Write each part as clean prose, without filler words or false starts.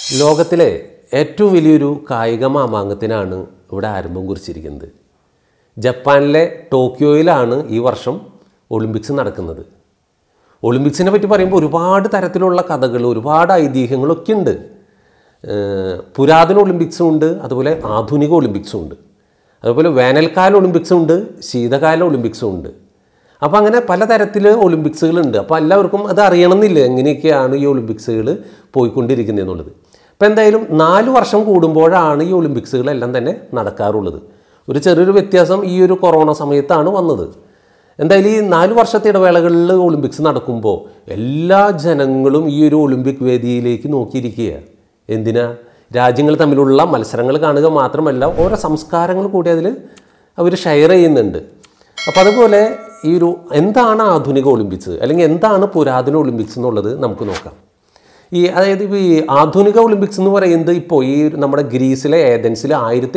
ലോകത്തിലെ ഏറ്റവും വലിയൊരു കായിക മാമാങ്കത്തിനാണ് ഇവിടെ ആരംഭം കുറിച്ചിരിക്കുന്നത്. ജപ്പാനിലെ ടോക്കിയോയിലാണ് ഈ വർഷം ഒളിമ്പിക്സ് നടക്കുന്നത്. ഒളിമ്പിക്സിനെ പറ്റി പറയുമ്പോൾ ഒരുപാട് തരത്തിലുള്ള കഥകൾ, ഒരുപാട് ഐതിഹ്യങ്ങളൊക്കെ ഉണ്ട്. പുരാതന ഒളിമ്പിക്സും ഉണ്ട്, അതുപോലെ ആധുനിക ഒളിമ്പിക്സും ഉണ്ട്, അതുപോലെ വേനൽക്കാല ഒളിമ്പിക്സും ഉണ്ട്, ശീതകാല ഒളിമ്പിക്സും ഉണ്ട്. അപ്പോൾ അങ്ങനെ പലതരത്തിൽ ഒളിമ്പിക്സുകളുണ്ട്. അപ്പോൾ എല്ലാവർക്കും അത് അറിയണമെന്നില്ല എങ്ങനെയൊക്കെയാണ് ഈ ഒളിമ്പിക്സുകൾ പോയിക്കൊണ്ടിരിക്കുന്നത് എന്നുള്ളത്. അപ്പോൾ എന്തായാലും 4 വർഷം കൂടുമ്പോഴാണ് ഈ ഒളിമ്പിക്സുകളെല്ലാം തന്നെ നടക്കാറുള്ളത്. ഒരു ചെറിയൊരു വ്യത്യാസം ഈ ഒരു കൊറോണ സമയത്താണ് വന്നത്. എന്തായാലും ഈ 4 വർഷത്തെ ഇടവേളകളിൽ ഒളിമ്പിക്സ് നടക്കുമ്പോൾ എല്ലാ ജനങ്ങളും ഈ ഒരു ഒളിമ്പിക് വേദിയിലേക്ക് നോക്കിയിരിക്കുക. എന്തിനാ? രാജ്യങ്ങൾ തമ്മിലുള്ള മത്സരങ്ങൾ കാണുക മാത്രമല്ല, ഓരോ സംസ്കാരങ്ങൾ കൂടി അതിൽ അവർ ഷെയർ ചെയ്യുന്നുണ്ട്. അപ്പോൾ അതുപോലെ ഈ ഒരു എന്താണ് ആധുനിക ഒളിമ്പിക്സ് അല്ലെങ്കിൽ എന്താണ് പുരാതന ഒളിമ്പിക്സ് എന്നുള്ളത് നമുക്ക് നോക്കാം. അതായത് ഇപ്പോൾ ഈ ആധുനിക ഒളിമ്പിക്സ് എന്ന് പറയുന്നത് ഇപ്പോൾ ഈ നമ്മുടെ ഗ്രീസിലെ ഏതൻസിൽ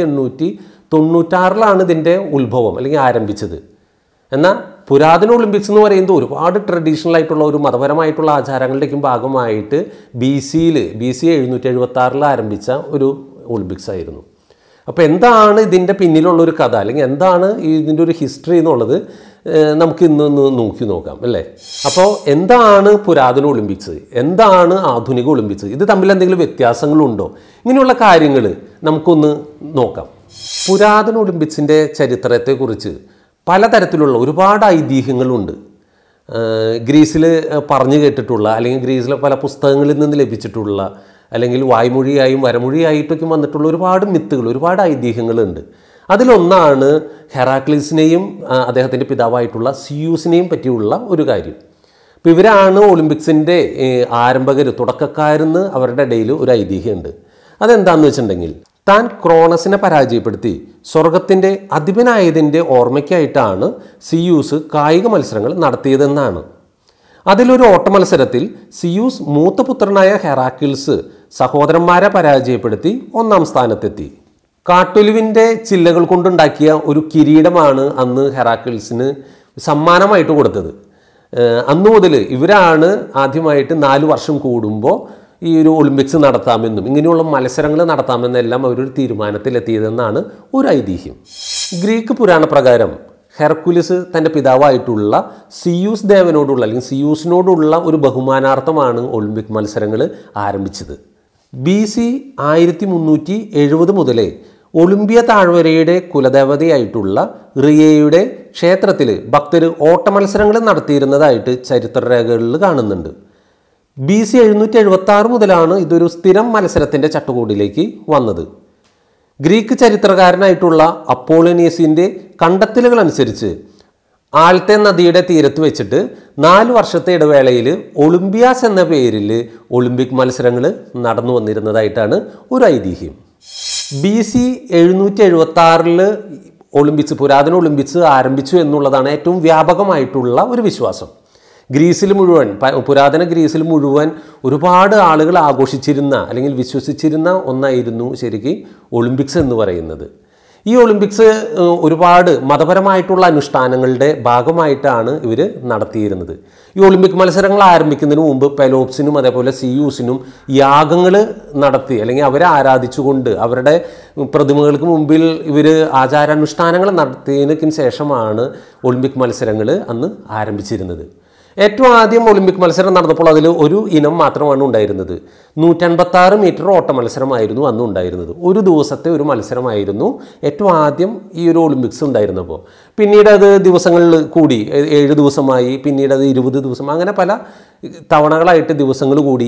1896 ഇതിൻ്റെ ഉത്ഭവം അല്ലെങ്കിൽ ആരംഭിച്ചത്. എന്നാൽ പുരാതന ഒളിമ്പിക്സ് എന്ന് പറയുന്നത് ഒരുപാട് ട്രഡീഷണൽ ആയിട്ടുള്ള ഒരു മതപരമായിട്ടുള്ള ആചാരങ്ങളുടെയും ഭാഗമായിട്ട് BC 776 ആരംഭിച്ച ഒരു ഒളിമ്പിക്സ് ആയിരുന്നു. അപ്പോൾ എന്താണ് ഇതിൻ്റെ പിന്നിലുള്ളൊരു കഥ അല്ലെങ്കിൽ എന്താണ് ഇതിൻ്റെ ഒരു ഹിസ്റ്ററി എന്നുള്ളത് നമുക്ക് ഇന്നൊന്ന് നോക്കാം അല്ലേ. അപ്പോൾ എന്താണ് പുരാതന ഒളിമ്പിക്സ്, എന്താണ് ആധുനിക ഒളിമ്പിക്സ്, ഇത് തമ്മിൽ എന്തെങ്കിലും വ്യത്യാസങ്ങളുണ്ടോ, ഇങ്ങനെയുള്ള കാര്യങ്ങൾ നമുക്കൊന്ന് നോക്കാം. പുരാതന ഒളിമ്പിക്സിൻ്റെ ചരിത്രത്തെക്കുറിച്ച് പലതരത്തിലുള്ള ഒരുപാട് ഐതിഹ്യങ്ങളുണ്ട്. ഗ്രീസിൽ പറഞ്ഞു കേട്ടിട്ടുള്ള അല്ലെങ്കിൽ ഗ്രീസിലെ പല പുസ്തകങ്ങളിൽ നിന്ന് ലഭിച്ചിട്ടുള്ള അല്ലെങ്കിൽ വായ്മൊഴിയായും വരമൊഴിയായിട്ടൊക്കെ വന്നിട്ടുള്ള ഒരുപാട് മിത്തുകൾ, ഒരുപാട് ഐതിഹ്യങ്ങളുണ്ട്. അതിലൊന്നാണ് ഹെറാക്ലീസിനെയും അദ്ദേഹത്തിൻ്റെ പിതാവായിട്ടുള്ള സിയൂസിനെയും പറ്റിയുള്ള ഒരു കാര്യം. അപ്പോൾ ഇവരാണ് ഒളിമ്പിക്സിൻ്റെ ആരംഭകർ, തുടക്കക്കാരെന്ന് അവരുടെ ഇടയിൽ ഒരു ഐതിഹ്യമുണ്ട്. അതെന്താണെന്ന് വെച്ചിട്ടുണ്ടെങ്കിൽ, താൻ ക്രോണസിനെ പരാജയപ്പെടുത്തി സ്വർഗത്തിൻ്റെ അധിപനായതിൻ്റെ ഓർമ്മയ്ക്കായിട്ടാണ് സിയൂസ് കായിക മത്സരങ്ങൾ നടത്തിയതെന്നാണ്. അതിലൊരു ഓട്ട മത്സരത്തിൽ സിയൂസ് മൂത്ത പുത്രനായ ഹെറാക്കിൾസ് സഹോദരന്മാരെ പരാജയപ്പെടുത്തി 1ാം സ്ഥാനത്തെത്തി. കാട്ടൊലിവിൻ്റെ ചില്ലകൾ കൊണ്ടുണ്ടാക്കിയ ഒരു കിരീടമാണ് അന്ന് ഹെറാക്കിൾസിന് സമ്മാനമായിട്ട് കൊടുത്തത്. അന്നു മുതൽ ഇവരാണ് ആദ്യമായിട്ട് 4 വർഷം കൂടുമ്പോൾ ഈ ഒരു ഒളിമ്പിക്സ് നടത്താമെന്നും ഇങ്ങനെയുള്ള മത്സരങ്ങൾ നടത്താമെന്നെല്ലാം അവരൊരു തീരുമാനത്തിലെത്തിയതെന്നാണ് ഒരു ഐതിഹ്യം. ഗ്രീക്ക് പുരാണ പ്രകാരം ഹെർക്കുലിസ് തൻ്റെ പിതാവായിട്ടുള്ള സിയൂസ് ദേവനോടുള്ള അല്ലെങ്കിൽ സിയൂസിനോടുള്ള ഒരു ബഹുമാനാർത്ഥമാണ് ഒളിമ്പിക് മത്സരങ്ങൾ ആരംഭിച്ചത്. BC 1370 മുതലേ ഒളിമ്പിയ താഴ്വരയുടെ കുലദേവതയായിട്ടുള്ള റിയയുടെ ക്ഷേത്രത്തിൽ ഭക്തർ ഓട്ടമത്സരങ്ങൾ നടത്തിയിരുന്നതായിട്ട് ചരിത്രരേഖകളിൽ കാണുന്നുണ്ട്. BC 776 മുതലാണ് ഇതൊരു സ്ഥിരം മത്സരത്തിൻ്റെ ചട്ടുകൂടിലേക്ക് വന്നത്. ഗ്രീക്ക് ചരിത്രകാരനായിട്ടുള്ള അപ്പോളോനിയസിൻ്റെ കണ്ടെത്തലുകൾ അനുസരിച്ച് ആൽത്തെ നദിയുടെ തീരത്ത് വെച്ചിട്ട് 4 വർഷത്തെ ഇടവേളയിൽ ഒളിമ്പിയാസ് എന്ന പേരിൽ ഒളിമ്പിക് മത്സരങ്ങൾ നടന്നു വന്നിരുന്നതായിട്ടാണ് ഒരു ഐതിഹ്യം. BC 776 ഒളിമ്പിക്സ്, പുരാതന ഒളിമ്പിക്സ് ആരംഭിച്ചു എന്നുള്ളതാണ് ഏറ്റവും വ്യാപകമായിട്ടുള്ള ഒരു വിശ്വാസം. ഗ്രീസിൽ മുഴുവൻ, പുരാതന ഗ്രീസിൽ മുഴുവൻ ഒരുപാട് ആളുകൾ ആഘോഷിച്ചിരുന്ന അല്ലെങ്കിൽ വിശ്വസിച്ചിരുന്ന ഒന്നായിരുന്നു ശരിക്കും ഒളിമ്പിക്സ് എന്ന് പറയുന്നത്. ഈ ഒളിമ്പിക്സ് ഒരുപാട് മതപരമായിട്ടുള്ള അനുഷ്ഠാനങ്ങളുടെ ഭാഗമായിട്ടാണ് ഇവർ നടത്തിയിരുന്നത്. ഈ ഒളിമ്പിക് മത്സരങ്ങൾ ആരംഭിക്കുന്നതിന് മുമ്പ് പെലോപ്സിനും അതേപോലെ സിയൂസിനും യാഗങ്ങൾ നടത്തി അല്ലെങ്കിൽ അവരെ ആരാധിച്ചുകൊണ്ട് അവരുടെ പ്രതിമകൾക്ക് മുമ്പിൽ ഇവർ ആചാരാനുഷ്ഠാനങ്ങൾ നടത്തിയതിനു ശേഷമാണ് ഒളിമ്പിക് മത്സരങ്ങൾ അന്ന് ആരംഭിച്ചിരുന്നത്. ഏറ്റവും ആദ്യം ഒളിമ്പിക് മത്സരം നടന്നപ്പോൾ അതിൽ ഒരു ഇനം മാത്രമാണ് ഉണ്ടായിരുന്നത്. 156 മീറ്റർ ഓട്ട മത്സരമായിരുന്നു അന്ന് ഉണ്ടായിരുന്നത്. ഒരു ദിവസത്തെ ഒരു മത്സരമായിരുന്നു ഏറ്റവും ആദ്യം ഈ ഒരു ഒളിമ്പിക്സ് ഉണ്ടായിരുന്നപ്പോൾ. പിന്നീട് അത് ദിവസങ്ങളിൽ കൂടി 7 ദിവസമായി, പിന്നീട് അത് 20 ദിവസം, അങ്ങനെ പല തവണകളായിട്ട് ദിവസങ്ങൾ കൂടി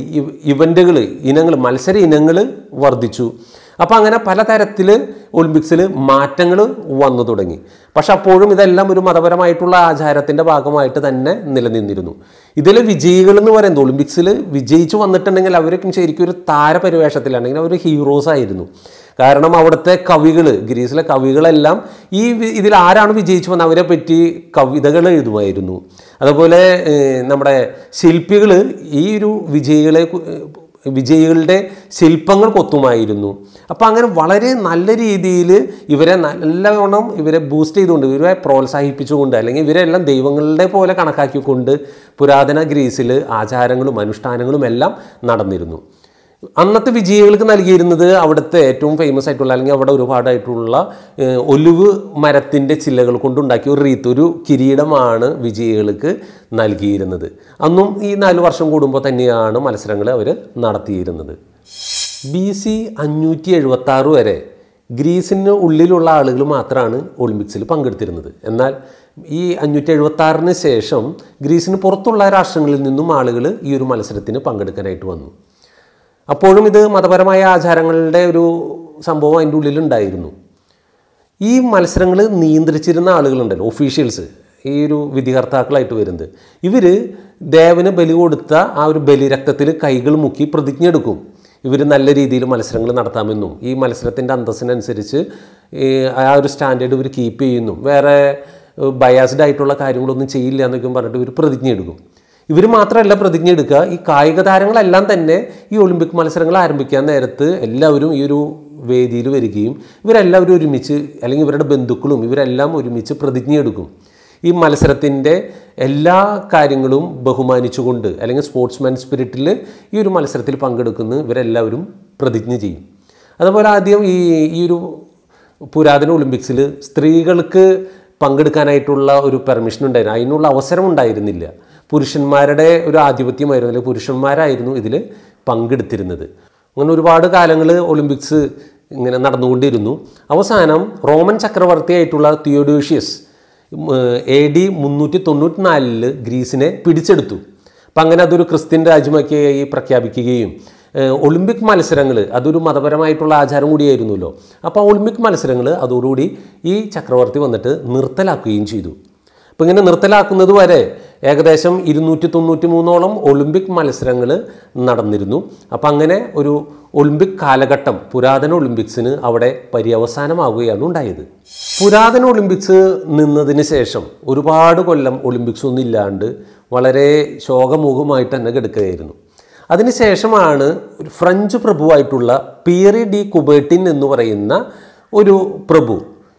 മത്സര ഇനങ്ങൾ വർദ്ധിച്ചു. അപ്പോൾ അങ്ങനെ പലതരത്തിൽ ഒളിമ്പിക്സിൽ മാറ്റങ്ങൾ വന്നു തുടങ്ങി. പക്ഷെ അപ്പോഴും ഇതെല്ലാം ഒരു മതപരമായിട്ടുള്ള ആചാരത്തിൻ്റെ ഭാഗമായിട്ട് തന്നെ നിലനിന്നിരുന്നു. ഇതിൽ വിജയികൾ എന്ന് പറയുന്നത്, ഒളിമ്പിക്സിൽ വിജയിച്ചു വന്നിട്ടുണ്ടെങ്കിൽ അവരൊക്കെ ശരിക്കും ഒരു താരപരിവേഷത്തിലാണെങ്കിൽ അവർ ഹീറോസ് ആയിരുന്നു. കാരണം അവിടുത്തെ കവികൾ, ഗ്രീസിലെ കവികളെല്ലാം ഇതിൽ ആരാണ് വിജയിച്ചു വന്നത് അവരെ പറ്റി കവിതകൾ എഴുതുമായിരുന്നു. അതുപോലെ നമ്മുടെ ശില്പികൾ ഈ ഒരു വിജയികളുടെ ശില്പങ്ങൾ കൊത്തുമായിരുന്നു. അപ്പോൾ അങ്ങനെ വളരെ നല്ല രീതിയിൽ ഇവരെ നല്ലവണ്ണം ബൂസ്റ്റ് ചെയ്തുകൊണ്ട്, ഇവരെ പ്രോത്സാഹിപ്പിച്ചുകൊണ്ട് അല്ലെങ്കിൽ ഇവരെല്ലാം ദൈവങ്ങളുടെ പോലെ കണക്കാക്കിക്കൊണ്ട് പുരാതന ഗ്രീസിൽ ആചാരങ്ങളും അനുഷ്ഠാനങ്ങളും എല്ലാം നടന്നിരുന്നു. അന്നത്തെ വിജയികൾക്ക് നൽകിയിരുന്നത് അവിടുത്തെ ഏറ്റവും ഫേമസ് ആയിട്ടുള്ള അല്ലെങ്കിൽ അവിടെ ഒരുപാടായിട്ടുള്ള ഒലിവ് മരത്തിൻ്റെ ചില്ലകൾ കൊണ്ടുണ്ടാക്കിയ ഒരു റീത്ത്, ഒരു കിരീടമാണ് വിജയികൾക്ക് നൽകിയിരുന്നത്. അന്നും ഈ 4 വർഷം കൂടുമ്പോൾ തന്നെയാണ് മത്സരങ്ങൾ അവർ നടത്തിയിരുന്നത്. BC 576 വരെ ഗ്രീസിന് ഉള്ളിലുള്ള ആളുകൾ മാത്രമാണ് ഒളിമ്പിക്സിൽ പങ്കെടുത്തിരുന്നത്. എന്നാൽ ഈ 576 ശേഷം ഗ്രീസിന് പുറത്തുള്ള രാഷ്ട്രങ്ങളിൽ നിന്നും ആളുകൾ ഈ ഒരു മത്സരത്തിന് പങ്കെടുക്കാനായിട്ട് വന്നു. അപ്പോഴും ഇത് മതപരമായ ആചാരങ്ങളുടെ ഒരു സംഭവം അതിൻ്റെ ഉള്ളിലുണ്ടായിരുന്നു. ഈ മത്സരങ്ങൾ നിയന്ത്രിച്ചിരുന്ന ആളുകളുണ്ടല്ലോ, ഒഫീഷ്യൽസ്, ഈ ഒരു വിധികർത്താക്കളായിട്ട് വരുന്നത്, ഇവർ ദേവന് ബലി കൊടുത്ത ആ ഒരു ബലിരക്തത്തിൽ കൈകൾ മുക്കി പ്രതിജ്ഞ എടുക്കും. ഇവർ നല്ല രീതിയിൽ മത്സരങ്ങൾ നടത്താമെന്നും ഈ മത്സരത്തിൻ്റെ അന്തസ്സിനനുസരിച്ച് ആ ഒരു സ്റ്റാൻഡേർഡ് ഇവർ കീപ്പ് ചെയ്യുന്നു, വേറെ ബയാസ്ഡ് ആയിട്ടുള്ള കാര്യങ്ങളൊന്നും ചെയ്യില്ല എന്നൊക്കെ പറഞ്ഞിട്ട് ഇവർ പ്രതിജ്ഞ എടുക്കും. ഇവർ മാത്രമല്ല പ്രതിജ്ഞ എടുക്കുക, ഈ കായിക താരങ്ങളെല്ലാം തന്നെ ഈ ഒളിമ്പിക് മത്സരങ്ങൾ ആരംഭിക്കാൻ നേരത്ത് എല്ലാവരും ഈ ഒരു വേദിയിൽ വരികയും ഇവരെല്ലാവരും ഒരുമിച്ച്, അല്ലെങ്കിൽ ഇവരുടെ ബന്ധുക്കളും ഇവരെല്ലാം ഒരുമിച്ച് പ്രതിജ്ഞ എടുക്കും. ഈ മത്സരത്തിൻ്റെ എല്ലാ കാര്യങ്ങളും ബഹുമാനിച്ചുകൊണ്ട്, അല്ലെങ്കിൽ സ്പോർട്സ്മാൻ സ്പിരിറ്റിൽ ഈ ഒരു മത്സരത്തിൽ പങ്കെടുക്കുന്ന ഇവരെല്ലാവരും പ്രതിജ്ഞ ചെയ്യും. അതുപോലെ ആദ്യം ഈ ഒരു പുരാതന ഒളിമ്പിക്സിൽ സ്ത്രീകൾക്ക് പങ്കെടുക്കാനായിട്ടുള്ള ഒരു പെർമിഷൻ ഉണ്ടായിരുന്നു, അതിനുള്ള അവസരം ഉണ്ടായിരുന്നില്ല. പുരുഷന്മാരുടെ ഒരു ആധിപത്യമായിരുന്നു, അല്ലെങ്കിൽ പുരുഷന്മാരായിരുന്നു ഇതിൽ പങ്കെടുത്തിരുന്നത്. അങ്ങനെ ഒരുപാട് കാലങ്ങൾ ഒളിമ്പിക്സ് ഇങ്ങനെ നടന്നുകൊണ്ടിരുന്നു. അവസാനം റോമൻ ചക്രവർത്തിയായിട്ടുള്ള തിയോഡോഷ്യസ് AD 394 ഗ്രീസിനെ പിടിച്ചെടുത്തു. അപ്പം അങ്ങനെ അതൊരു ക്രിസ്ത്യൻ രാജ്യമാക്കി പ്രഖ്യാപിക്കുകയും ഒളിമ്പിക് മത്സരങ്ങൾ അതൊരു മതപരമായിട്ടുള്ള ആചാരം കൂടിയായിരുന്നല്ലോ. അപ്പോൾ ഒളിമ്പിക് മത്സരങ്ങൾ അതോടുകൂടി ഈ ചക്രവർത്തി വന്നിട്ട് നിർത്തലാക്കുകയും ചെയ്തു. അപ്പം ഇങ്ങനെ നിർത്തലാക്കുന്നത് വരെ ഏകദേശം 293 ഒളിമ്പിക് മത്സരങ്ങൾ നടന്നിരുന്നു. അപ്പം അങ്ങനെ ഒരു ഒളിമ്പിക് കാലഘട്ടം, പുരാതന ഒളിമ്പിക്സിന് അവിടെ പര്യവസാനമാവുകയാണ് ഉണ്ടായത്. പുരാതന ഒളിമ്പിക്സ് നിന്നതിന് ശേഷം ഒരുപാട് കൊല്ലം ഒളിമ്പിക്സ് ഒന്നും ഇല്ലാണ്ട് വളരെ ശോകമുഖമായിട്ട് തന്നെ കിടക്കുകയായിരുന്നു. അതിനുശേഷമാണ് ഒരു ഫ്രഞ്ച് പ്രഭുവായിട്ടുള്ള പിയറി ഡി കുബേർട്ടിൻ എന്ന് പറയുന്ന ഒരു പ്രഭു,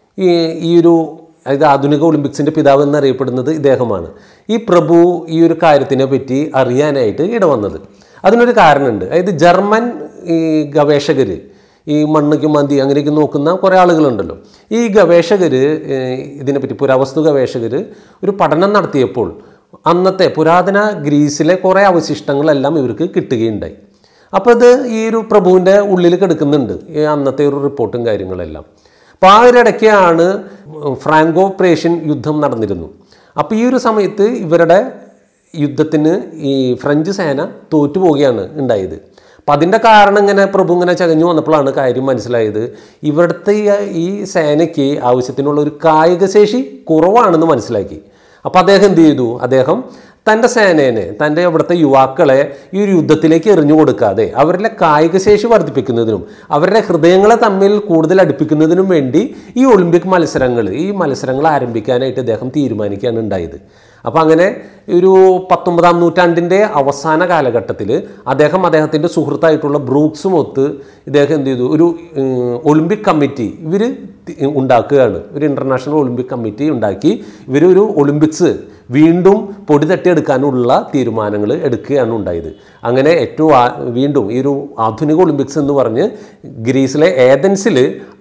ഈ ഒരു അതായത് ആധുനിക ഒളിമ്പിക്സിൻ്റെ പിതാവ് എന്നറിയപ്പെടുന്നത് ഇദ്ദേഹമാണ്. ഈ പ്രഭു ഈ ഒരു കാര്യത്തിനെ പറ്റി അറിയാനായിട്ട് ഇടവന്നത്. അതിനൊരു കാരണമുണ്ട്. അതായത് ജർമ്മൻ ഈ ഗവേഷകർ, ഈ മണ്ണയ്ക്ക് മന്തി അങ്ങനെയൊക്കെ നോക്കുന്ന കുറേ ആളുകളുണ്ടല്ലോ, ഈ ഗവേഷകർ ഇതിനെപ്പറ്റി, പുരാവസ്തു ഗവേഷകർ ഒരു പഠനം നടത്തിയപ്പോൾ അന്നത്തെ പുരാതന ഗ്രീസിലെ കുറേ അവശിഷ്ടങ്ങളെല്ലാം ഇവർക്ക് കിട്ടുകയുണ്ടായി. അപ്പോൾ ഇത് ഈ ഒരു പ്രഭുവിൻ്റെ ഉള്ളിൽ കിടക്കുന്നുണ്ട്, ഈ അന്നത്തെ ഒരു റിപ്പോർട്ടും കാര്യങ്ങളെല്ലാം. അപ്പോൾ ആ ഒരു ഇടയ്ക്കാണ് ഫ്രാങ്കോ പ്രേഷ്യൻ യുദ്ധം നടന്നിരുന്നു. അപ്പോൾ ഈ ഒരു സമയത്ത് ഇവരുടെ യുദ്ധത്തിന് ഈ ഫ്രഞ്ച് സേന തോറ്റുപോവുകയാണ് ഉണ്ടായത്. അപ്പം അതിൻ്റെ കാരണം ഇങ്ങനെ പ്രഭു ഇങ്ങനെ ചകഞ്ഞു വന്നപ്പോഴാണ് കാര്യം മനസ്സിലായത്, ഇവിടുത്തെ ഈ സേനയ്ക്ക് ആവശ്യത്തിനുള്ള ഒരു കായികശേഷി കുറവാണെന്ന് മനസ്സിലാക്കി. അപ്പോൾ അദ്ദേഹം എന്ത് ചെയ്തു, അദ്ദേഹം തൻ്റെ സേനേനെ, തൻ്റെ ഇവിടുത്തെ യുവാക്കളെ ഈ ഒരു യുദ്ധത്തിലേക്ക് എറിഞ്ഞു കൊടുക്കാതെ അവരുടെ കായികശേഷി വർദ്ധിപ്പിക്കുന്നതിനും അവരുടെ ഹൃദയങ്ങളെ തമ്മിൽ കൂടുതൽ അടുപ്പിക്കുന്നതിനും വേണ്ടി ഈ ഒളിമ്പിക് മത്സരങ്ങൾ ആരംഭിക്കാനായിട്ട് അദ്ദേഹം തീരുമാനിക്കുകയാണ് ഉണ്ടായത്. അപ്പോൾ അങ്ങനെ ഒരു 19-ാം നൂറ്റാണ്ടിൻ്റെ അവസാന കാലഘട്ടത്തിൽ അദ്ദേഹത്തിൻ്റെ സുഹൃത്തായിട്ടുള്ള ബ്രൂക്സുമൊത്ത് ഇദ്ദേഹം എന്ത് ചെയ്തു, ഒരു ഒളിമ്പിക് കമ്മിറ്റി ഇവർ ഉണ്ടാക്കുകയാണ്. ഒരു ഇൻ്റർനാഷണൽ ഒളിമ്പിക് കമ്മിറ്റി ഉണ്ടാക്കി ഇവരൊരു ഒളിമ്പിക്സ് വീണ്ടും പൊടി തട്ടിയെടുക്കാനുള്ള തീരുമാനങ്ങൾ എടുക്കുകയാണ് ഉണ്ടായത്. അങ്ങനെ വീണ്ടും ഈ ഒരു ആധുനിക ഒളിമ്പിക്സ് എന്ന് പറഞ്ഞ് ഗ്രീസിലെ ഏതൻസിൽ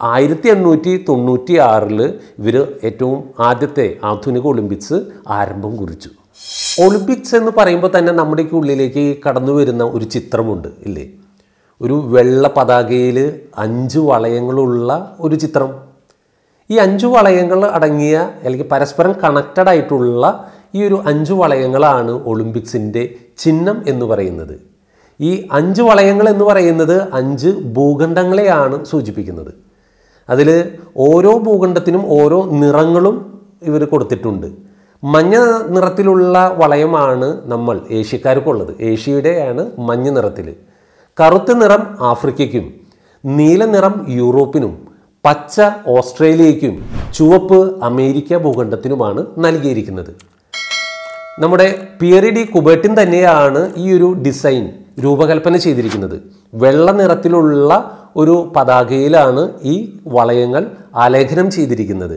1896 ഇവർ ഏറ്റവും ആദ്യത്തെ ആധുനിക ഒളിമ്പിക്സ് ആരംഭം കുറിച്ചു. ഒളിമ്പിക്സ് എന്ന് പറയുമ്പോൾ തന്നെ നമ്മുടെ ഉള്ളിലേക്ക് കടന്നു വരുന്ന ഒരു ചിത്രമുണ്ട് ഇല്ലേ, ഒരു വെള്ള പതാകയിൽ 5 വളയങ്ങളുള്ള ഒരു ചിത്രം. ഈ 5 വളയങ്ങൾ അടങ്ങിയ അല്ലെങ്കിൽ പരസ്പരം കണക്റ്റഡ് ആയിട്ടുള്ള ഈ ഒരു 5 വളയങ്ങളാണ് ഒളിമ്പിക്സിൻ്റെ ചിഹ്നം എന്ന് പറയുന്നത്. ഈ 5 വളയങ്ങൾ എന്ന് പറയുന്നത് 5 ഭൂഖണ്ഡങ്ങളെയാണ് സൂചിപ്പിക്കുന്നത്. അതിൽ ഓരോ ഭൂഖണ്ഡത്തിനും ഓരോ നിറങ്ങളും ഇവർ കൊടുത്തിട്ടുണ്ട്. മഞ്ഞ നിറത്തിലുള്ള വളയമാണ് നമ്മൾ ഏഷ്യക്കാർക്കുള്ളത്, ഏഷ്യയുടെയാണ് മഞ്ഞ നിറത്തിൽ. കറുത്ത നിറം ആഫ്രിക്കയ്ക്കും, നീല നിറം യൂറോപ്പിനും, പച്ച ഓസ്ട്രേലിയയ്ക്കും, ചുവപ്പ് അമേരിക്ക ഭൂഖണ്ഡത്തിനുമാണ് നൽകിയിരിക്കുന്നത്. നമ്മുടെ പിയറി ഡി കുബേർട്ടിൻ തന്നെയാണ് ഈ ഒരു ഡിസൈൻ രൂപകൽപ്പന ചെയ്തിരിക്കുന്നത്. വെള്ള നിറത്തിലുള്ള ഒരു പതാകയിലാണ് ഈ വളയങ്ങൾ ആലേഖനം ചെയ്തിരിക്കുന്നത്.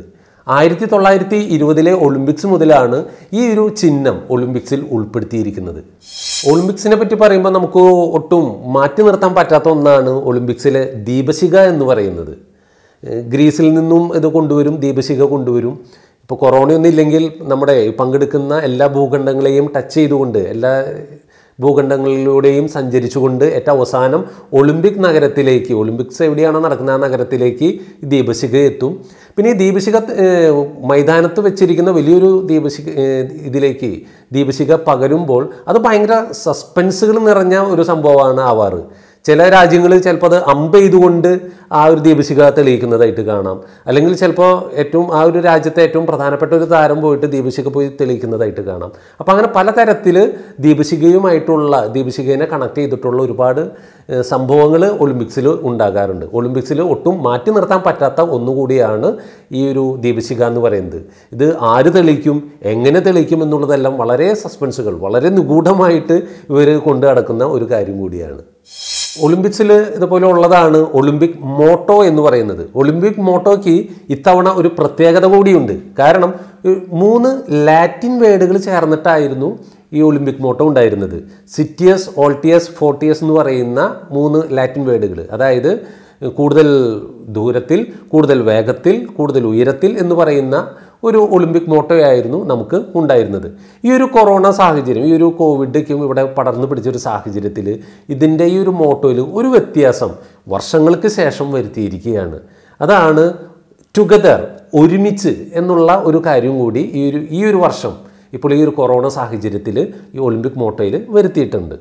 1920 ഒളിമ്പിക്സ് മുതലാണ് ഈ ഒരു ചിഹ്നം ഒളിമ്പിക്സിൽ ഉൾപ്പെടുത്തിയിരിക്കുന്നത്. ഒളിമ്പിക്സിനെ പറ്റി പറയുമ്പോൾ നമുക്ക് ഒട്ടും മാറ്റി നിർത്താൻ പറ്റാത്ത ഒന്നാണ് ഒളിമ്പിക്സിലെ ദീപശിഖ എന്ന് പറയുന്നത്. ഗ്രീസിൽ നിന്നും ഇത് കൊണ്ടുവരും, ദീപശിഖ കൊണ്ടുവരും. ഇപ്പോൾ കൊറോണയൊന്നും ഇല്ലെങ്കിൽ നമ്മുടെ പങ്കെടുക്കുന്ന എല്ലാ ഭൂഖണ്ഡങ്ങളെയും ടച്ച് ചെയ്തുകൊണ്ട്, എല്ലാ ഭൂഖണ്ഡങ്ങളിലൂടെയും സഞ്ചരിച്ചുകൊണ്ട് ഏറ്റവും അവസാനം ഒളിമ്പിക് നഗരത്തിലേക്ക്, ഒളിമ്പിക്സ് എവിടെയാണോ നടക്കുന്ന ആ നഗരത്തിലേക്ക് ദീപശിഖ എത്തും. പിന്നെ ഈ ദീപശിഖ മൈതാനത്ത് വെച്ചിരിക്കുന്ന വലിയൊരു ഇതിലേക്ക് ദീപശിഖ പകരുമ്പോൾ അത് ഭയങ്കര സസ്പെൻസുകൾ നിറഞ്ഞ ഒരു സംഭവമാണ് ആവാറ്. ചില രാജ്യങ്ങൾ ചിലപ്പോൾ അത് അമ്പ് ചെയ്തുകൊണ്ട് ആ ഒരു ദീപശിഖ തെളിയിക്കുന്നതായിട്ട് കാണാം. അല്ലെങ്കിൽ ചിലപ്പോൾ ആ ഒരു രാജ്യത്തെ ഏറ്റവും പ്രധാനപ്പെട്ട ഒരു താരം പോയിട്ട് ദീപശിഖ പോയി തെളിയിക്കുന്നതായിട്ട് കാണാം. അപ്പോൾ അങ്ങനെ പലതരത്തിൽ ദീപശിഖയെ കണക്ട് ചെയ്തിട്ടുള്ള ഒരുപാട് സംഭവങ്ങൾ ഒളിമ്പിക്സിൽ ഉണ്ടാകാറുണ്ട്. ഒളിമ്പിക്സിൽ ഒട്ടും മാറ്റി നിർത്താൻ പറ്റാത്ത ഒന്നുകൂടിയാണ് ഈ ഒരു ദീപശിഖ എന്ന് പറയുന്നത്. ഇത് ആര് തെളിയിക്കും, എങ്ങനെ തെളിയിക്കും എന്നുള്ളതെല്ലാം വളരെ സസ്പെൻസുകൾ, വളരെ നിഗൂഢമായിട്ട് ഇവർ കൊണ്ടു നടക്കുന്ന ഒരു കാര്യം കൂടിയാണ്. ഒളിമ്പിക്സിൽ ഇതുപോലെ ഉള്ളതാണ് ഒളിമ്പിക് മോട്ടോ എന്ന് പറയുന്നത്. ഒളിമ്പിക് മോട്ടോയ്ക്ക് ഇത്തവണ ഒരു പ്രത്യേകത കൂടിയുണ്ട്. കാരണം 3 ലാറ്റിൻ വേർഡുകൾ ചേർന്നിട്ടായിരുന്നു ഈ ഒളിമ്പിക് മോട്ടോ ഉണ്ടായിരുന്നത്. സിറ്റിയസ്, ഓൾട്ടിയസ്, ഫോർട്ടിയസ് എന്ന് പറയുന്ന 3 ലാറ്റിൻ വേർഡുകൾ. അതായത് കൂടുതൽ ദൂരത്തിൽ, കൂടുതൽ വേഗത്തിൽ, കൂടുതൽ ഉയരത്തിൽ എന്ന് പറയുന്ന ഒരു ഒളിമ്പിക് മോട്ടോയായിരുന്നു നമുക്ക് ഉണ്ടായിരുന്നത്. ഈ ഒരു കൊറോണ സാഹചര്യം, ഈ ഒരു കോവിഡൊക്കെയും ഇവിടെ പടർന്നു പിടിച്ചൊരു സാഹചര്യത്തിൽ ഈ ഒരു മോട്ടോയിൽ ഒരു വ്യത്യാസം വർഷങ്ങൾക്ക് ശേഷം വരുത്തിയിരിക്കുകയാണ്. അതാണ് ടുഗദർ, ഒരുമിച്ച് എന്നുള്ള ഒരു കാര്യം കൂടി ഈ ഒരു വർഷം ഇപ്പോൾ ഈ ഒരു കൊറോണ സാഹചര്യത്തിൽ ഈ ഒളിമ്പിക് മോട്ടോയിൽ വരുത്തിയിട്ടുണ്ട്.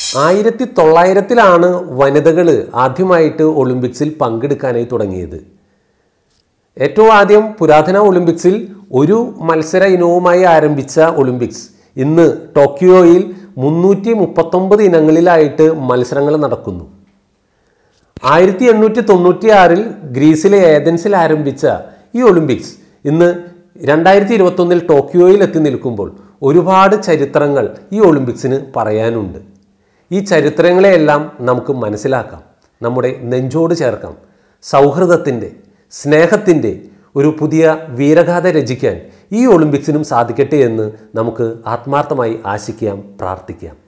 1900 വനിതകൾ ആദ്യമായിട്ട് ഒളിമ്പിക്സിൽ പങ്കെടുക്കാനായി തുടങ്ങിയത്. ഏറ്റവും ആദ്യം പുരാതന ഒളിമ്പിക്സിൽ ഒരു മത്സര ഇനവുമായി ആരംഭിച്ച ഒളിമ്പിക്സ് ഇന്ന് ടോക്കിയോയിൽ 339 ഇനങ്ങളിലായിട്ട് മത്സരങ്ങൾ നടക്കുന്നു. 1896 ഗ്രീസിലെ ഏതൻസിൽ ആരംഭിച്ച ഈ ഒളിമ്പിക്സ് ഇന്ന് 2021 ടോക്കിയോയിൽ എത്തി നിൽക്കുമ്പോൾ ഒരുപാട് ചരിത്രങ്ങൾ ഈ ഒളിമ്പിക്സിന് പറയാനുണ്ട്. ഈ ചരിത്രങ്ങളെയെല്ലാം നമുക്ക് മനസ്സിലാക്കാം, നമ്മുടെ നെഞ്ചോട് ചേർക്കാം. സൗഹൃദത്തിൻ്റെ, സ്നേഹത്തിൻ്റെ ഒരു പുതിയ വീരഗാഥ രചിക്കാൻ ഈ ഒളിമ്പിക്സിനും സാധിക്കട്ടെ എന്ന് നമുക്ക് ആത്മാർത്ഥമായി ആശിക്കാം, പ്രാർത്ഥിക്കാം.